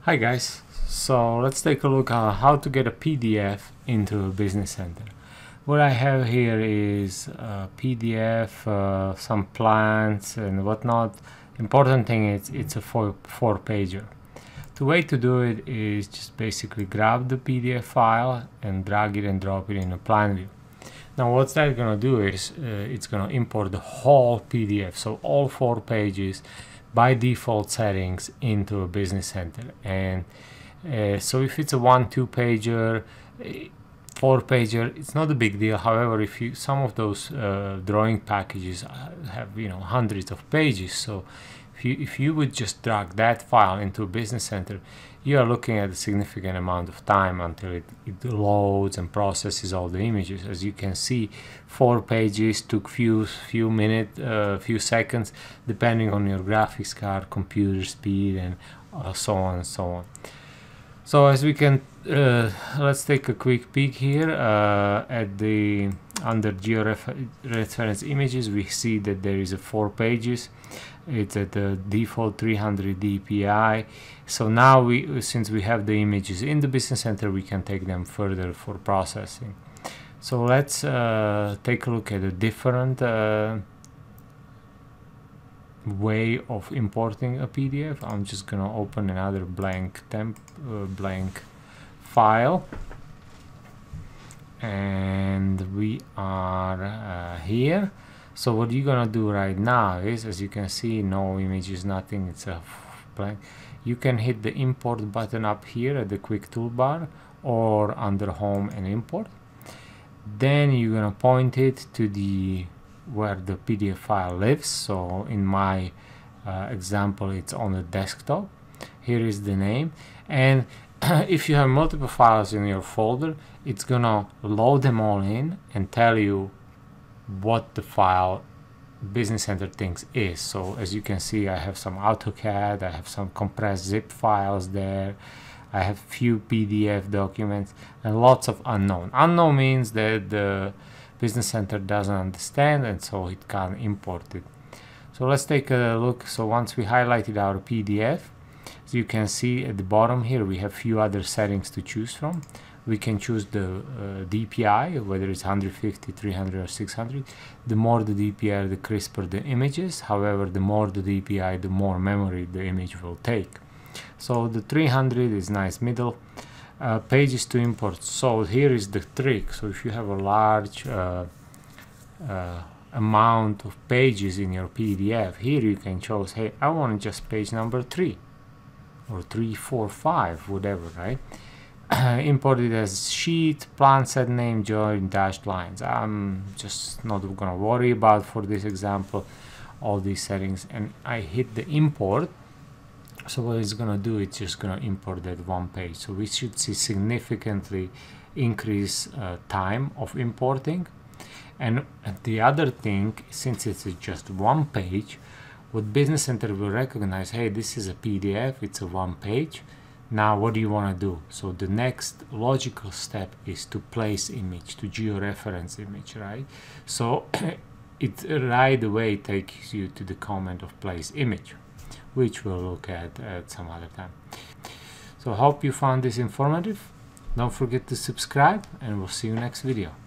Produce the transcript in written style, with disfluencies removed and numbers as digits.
Hi guys, so let's take a look at how to get a PDF into a business center. What I have here is a PDF, some plans and whatnot. Important thing is it's a four pager. The way to do it is just basically grab the PDF file and drag it and drop it in a plan view. Now what's that gonna do is it's gonna import the whole PDF, so all 4 pages by default settings into a business center. And so if it's a 1-2 pager, 4 pager, it's not a big deal. However, if you some of those drawing packages have hundreds of pages, so if you would just drag that file into a business center, you are looking at a significant amount of time until it loads and processes all the images. As you can see, 4 pages took few minutes, few seconds, depending on your graphics card, computer speed, and so on and so on. So as we can, let's take a quick peek here at the under georeference images. We see that there is a 4 pages. It's at the default 300 dpi. So now since we have the images in the business center, we can take them further for processing. So let's take a look at a different way of importing a PDF. I'm just gonna open another blank file, and we are here. So what you're gonna do right now is, as you can see, no images, nothing, it's a blank. You can hit the import button up here at the quick toolbar or under home and import. Then you're gonna point it to the where the PDF file lives. So in my example, it's on the desktop. Here is the name, and if you have multiple files in your folder, it's gonna load them all in and tell you what the file business center thinks is. So as you can see, I have some AutoCAD, I have some compressed zip files there, I have few PDF documents, and lots of unknown. Unknown means that the business center doesn't understand, and so it can't import it. So let's take a look. So once we highlighted our PDF, as you can see at the bottom here, we have few other settings to choose from. We can choose the DPI, whether it's 150, 300, or 600. The more the DPI, the crisper the images. However, the more the DPI, the more memory the image will take. So the 300 is nice middle. Pages to import. So here is the trick. So if you have a large amount of pages in your PDF, here you can choose, hey, I want just page number 3 or 3, 4, 5, whatever, right? Import it as sheet, plan set name, join dashed lines. I'm just not gonna worry about, for this example, all these settings, and I hit the import. So what it's gonna do, it's just gonna import that 1 page. So we should see significantly increase time of importing. And the other thing, since it's just 1 page, what Business Center will recognize, hey, this is a PDF, it's a 1 page. Now what do you want to do? So the next logical step is to place image, to georeference image, right? So it right away takes you to the comment of place image, which we'll look at some other time. So I hope you found this informative. Don't forget to subscribe, and we'll see you next video.